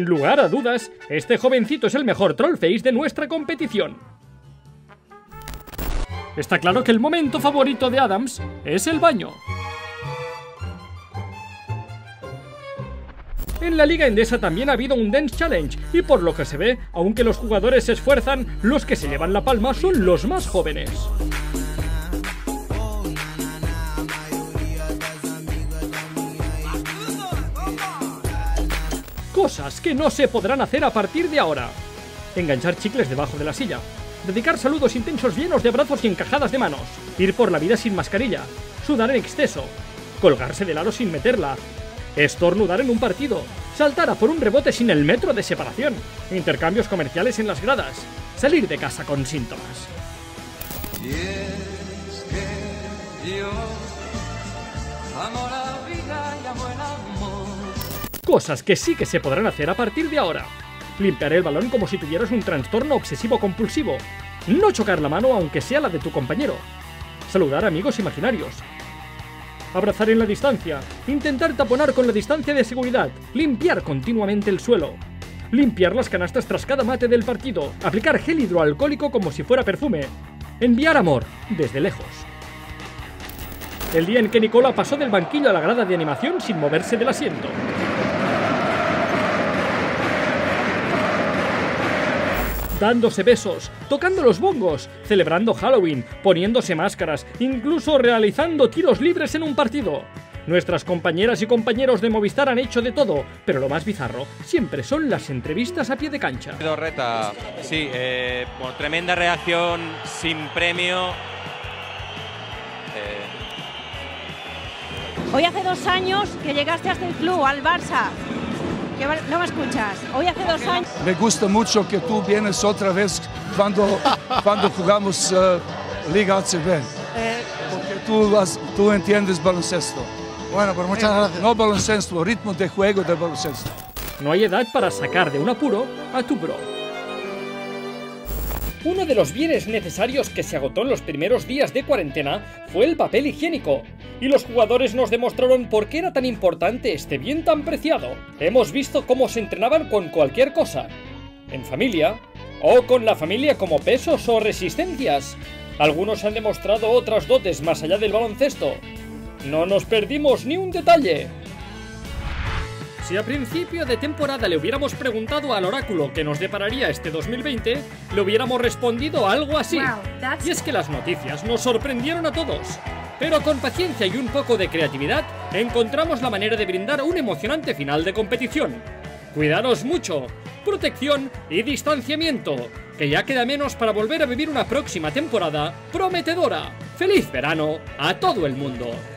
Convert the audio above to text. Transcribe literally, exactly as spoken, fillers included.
Sin lugar a dudas, este jovencito es el mejor trollface de nuestra competición. Está claro que el momento favorito de Adams es el baño. En la Liga Endesa también ha habido un Dance Challenge, y por lo que se ve, aunque los jugadores se esfuerzan, los que se llevan la palma son los más jóvenes. Cosas que no se podrán hacer a partir de ahora: enganchar chicles debajo de la silla, dedicar saludos intensos llenos de abrazos y encajadas de manos, ir por la vida sin mascarilla, sudar en exceso, colgarse del aro sin meterla, estornudar en un partido, saltar a por un rebote sin el metro de separación, intercambios comerciales en las gradas, salir de casa con síntomas. Y es que yo amo la vida y amo el amor. Cosas que sí que se podrán hacer a partir de ahora: limpiar el balón como si tuvieras un trastorno obsesivo-compulsivo, no chocar la mano aunque sea la de tu compañero, saludar a amigos imaginarios, abrazar en la distancia, intentar taponar con la distancia de seguridad, limpiar continuamente el suelo, limpiar las canastas tras cada mate del partido, aplicar gel hidroalcohólico como si fuera perfume, enviar amor desde lejos. El día en que Nicola pasó del banquillo a la grada de animación sin moverse del asiento. Dándose besos, tocando los bongos, celebrando Halloween, poniéndose máscaras, incluso realizando tiros libres en un partido. Nuestras compañeras y compañeros de Movistar han hecho de todo, pero lo más bizarro siempre son las entrevistas a pie de cancha. Reta, sí, eh, bueno, tremenda reacción, sin premio. Eh... Hoy hace dos años que llegaste hasta el club, al Barça. Que no me escuchas. Hoy hace dos años. Me gusta mucho que tú vienes otra vez cuando, cuando jugamos uh, Liga A C B. Eh, porque tú, has, tú entiendes baloncesto. Bueno, pues muchas gracias. No baloncesto, ritmo de juego de baloncesto. No hay edad para sacar de un apuro a tu bro. Uno de los bienes necesarios que se agotó en los primeros días de cuarentena fue el papel higiénico, y los jugadores nos demostraron por qué era tan importante este bien tan preciado. Hemos visto cómo se entrenaban con cualquier cosa, en familia, o con la familia como pesos o resistencias. Algunos han demostrado otras dotes más allá del baloncesto. No nos perdimos ni un detalle. Si a principio de temporada le hubiéramos preguntado al oráculo qué nos depararía este dos mil veinte, le hubiéramos respondido algo así. Wow, y es que las noticias nos sorprendieron a todos. Pero con paciencia y un poco de creatividad, encontramos la manera de brindar un emocionante final de competición. Cuidaros mucho, protección y distanciamiento, que ya queda menos para volver a vivir una próxima temporada prometedora. ¡Feliz verano a todo el mundo!